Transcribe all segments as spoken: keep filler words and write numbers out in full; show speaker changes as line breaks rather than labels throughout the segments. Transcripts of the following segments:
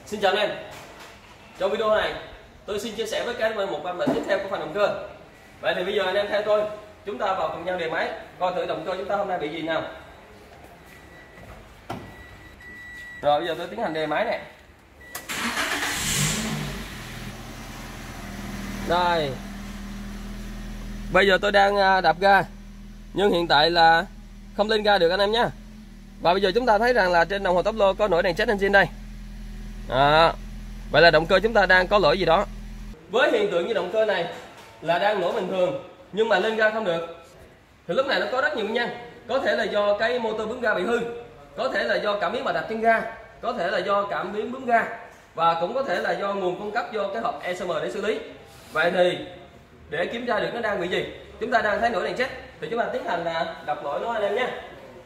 Xin chào anh em. Trong video này tôi xin chia sẻ với các anh em một văn bản tiếp theo của phần động cơ. Vậy thì bây giờ anh em theo tôi, chúng ta vào cùng nhau đề máy coi thử động cơ chúng ta hôm nay bị gì nào. Rồi bây giờ tôi tiến hành đề máy này. Rồi bây giờ tôi đang đạp ga nhưng hiện tại là không lên ga được anh em nhé. Và bây giờ chúng ta thấy rằng là trên đồng hồ táp lô có nổi đèn check engine đây. À, vậy là động cơ chúng ta đang có lỗi gì đó. Với hiện tượng như động cơ này là đang nổ bình thường nhưng mà lên ga không được, thì lúc này nó có rất nhiều nguyên nhân. Có thể là do cái motor bướm ga bị hư, có thể là do cảm biến mặt đạp chân ga, có thể là do cảm biến bướm ga, và cũng có thể là do nguồn cung cấp do cái hộp e xê em để xử lý. Vậy thì để kiểm tra được nó đang bị gì, chúng ta đang thấy nổi đèn check thì chúng ta tiến hành là đọc lỗi nó anh em nhé.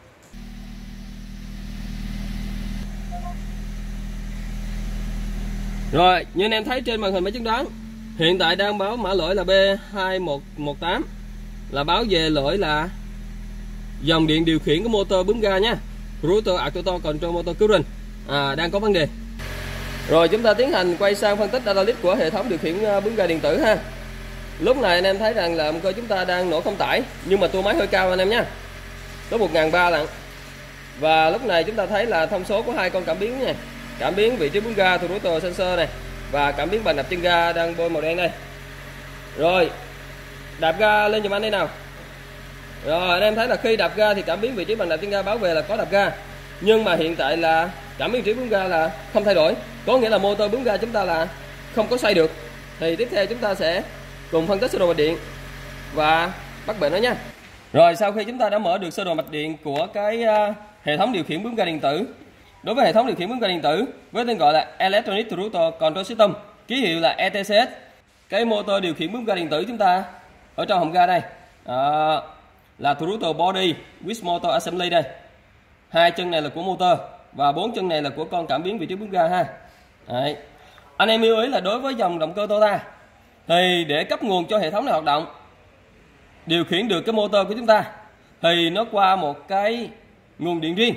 Rồi, như anh em thấy trên màn hình máy chẩn đoán hiện tại đang báo mã lỗi là B hai một một tám, là báo về lỗi là dòng điện điều khiển của motor bướm ga nhé, Router Actuator Control Motor Current à, đang có vấn đề. Rồi chúng ta tiến hành quay sang phân tích data list của hệ thống điều khiển bướm ga điện tử ha. Lúc này anh em thấy rằng là động cơ chúng ta đang nổ không tải nhưng mà tua máy hơi cao anh em nhé, có một nghìn ba trăm lận. Và lúc này chúng ta thấy là thông số của hai con cảm biến này, cảm biến vị trí bướm ga từ router sensor này và cảm biến bàn đạp chân ga đang bôi màu đen đây. Rồi đạp ga lên giùm anh đây nào. Rồi anh em thấy là khi đạp ga thì cảm biến vị trí bàn đạp chân ga báo về là có đạp ga, nhưng mà hiện tại là cảm biến vị trí bướm ga là không thay đổi, có nghĩa là motor bướm ga chúng ta là không có xoay được. Thì tiếp theo chúng ta sẽ cùng phân tích sơ đồ mạch điện và bắt bệnh nó nha. Rồi sau khi chúng ta đã mở được sơ đồ mạch điện của cái uh, hệ thống điều khiển bướm ga điện tử, đối với hệ thống điều khiển bướm ga điện tử với tên gọi là Electronic Router Control System, ký hiệu là E T C S, cái motor điều khiển bướm ga điện tử chúng ta ở trong hộp ga đây à, là Router Body with Motor Assembly đây. Hai chân này là của motor và bốn chân này là của con cảm biến vị trí bướm ga ha. Đấy. Anh em lưu ý là đối với dòng động cơ Toyota thì để cấp nguồn cho hệ thống này hoạt động, điều khiển được cái motor của chúng ta, thì nó qua một cái nguồn điện riêng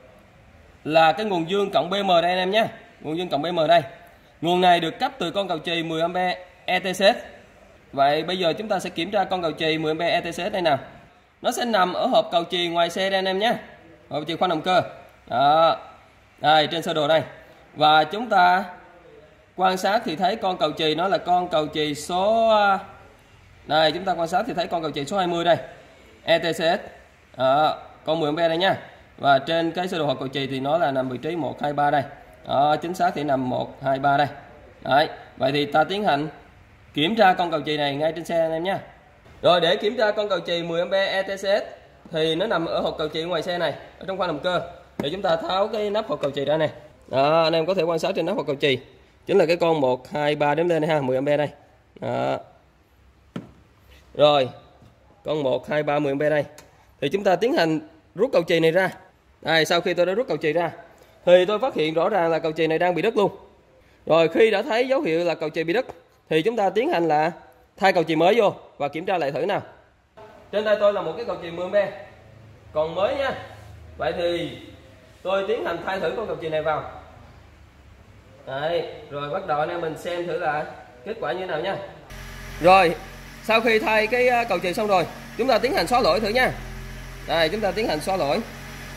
là cái nguồn dương cộng bê em đây anh em nhé. Nguồn dương cộng bê em đây, nguồn này được cấp từ con cầu chì mười ampe E T C S. Vậy bây giờ chúng ta sẽ kiểm tra con cầu chì mười ampe E T C S đây nào. Nó sẽ nằm ở hộp cầu chì ngoài xe đây anh em nhé, hộp chì khoang động cơ đó, đây trên sơ đồ đây. Và chúng ta quan sát thì thấy con cầu chì nó là con cầu chì số đây, chúng ta quan sát thì thấy con cầu chì số hai mươi đây, E T C S đó, con mười ampe đây nha. Và trên cái sơ đồ hộp cầu chì thì nó là nằm vị trí một hai ba đây đó, chính xác thì nằm một hai ba đây. Đấy, vậy thì ta tiến hành kiểm tra con cầu chì này ngay trên xe anh em nhé. Rồi để kiểm tra con cầu chì mười ampe E T C S thì nó nằm ở hộp cầu chì ngoài xe này, ở trong khoang động cơ. Để chúng ta tháo cái nắp hộp cầu chì ra này đó, anh em có thể quan sát trên nắp hộp cầu chì chính là cái con một hai ba đếm lên đây ha, mười ampe đây đó. Rồi con một hai ba mười ampe đây thì chúng ta tiến hành rút cầu chì này ra. Đây, sau khi tôi đã rút cầu chì ra thì tôi phát hiện rõ ràng là cầu chì này đang bị đứt luôn. Rồi khi đã thấy dấu hiệu là cầu chì bị đứt thì chúng ta tiến hành là thay cầu chì mới vô và kiểm tra lại thử nào. Trên tay tôi là một cái cầu chì mười ampe còn mới nha. Vậy thì tôi tiến hành thay thử con cầu chì này vào. Đấy, rồi bắt đầu anh em mình xem thử là kết quả như thế nào nha. Rồi sau khi thay cái cầu chì xong rồi, chúng ta tiến hành xóa lỗi thử nha. Đây, chúng ta tiến hành xóa lỗi.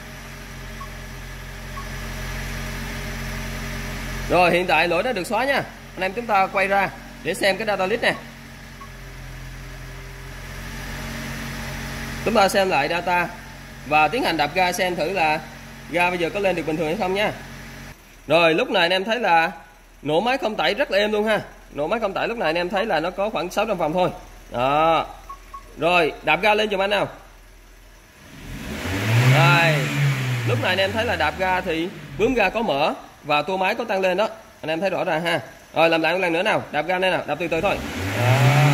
Rồi hiện tại lỗi đã được xóa nha. Anh em chúng ta quay ra để xem cái data list này. Chúng ta xem lại data và tiến hành đạp ga xem thử là ga bây giờ có lên được bình thường hay không nha. Rồi lúc này anh em thấy là nổ máy không tải rất là êm luôn ha. Nổ máy không tải lúc này anh em thấy là nó có khoảng sáu trăm vòng thôi. Đó. Rồi đạp ga lên giùm anh nào. Đây, lúc này anh em thấy là đạp ga thì bướm ga có mở và tua máy có tăng lên đó, anh em thấy rõ ràng ha. Rồi làm lại một lần nữa nào, đạp ga lên nào, đạp từ từ thôi đó.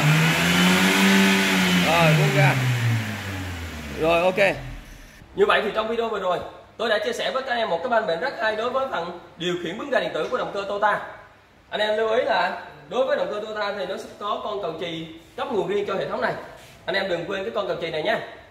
Rồi buông ga. Rồi ok. Như vậy thì trong video vừa rồi tôi đã chia sẻ với các em một cái ban bệnh rất hay đối với phần điều khiển bướm ga điện tử của động cơ Toyota. Anh em lưu ý là đối với động cơ Toyota thì nó sẽ có con cầu chì cấp nguồn riêng cho hệ thống này. Anh em đừng quên cái con cầu chì này nha.